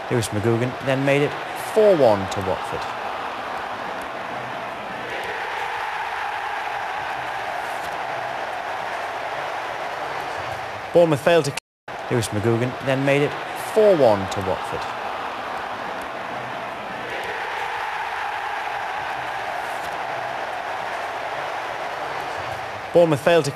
Lewis McGugan then made it 4-1 to Watford. Bournemouth failed to... Lewis McGugan then made it 4-1 to Watford. Bournemouth failed to...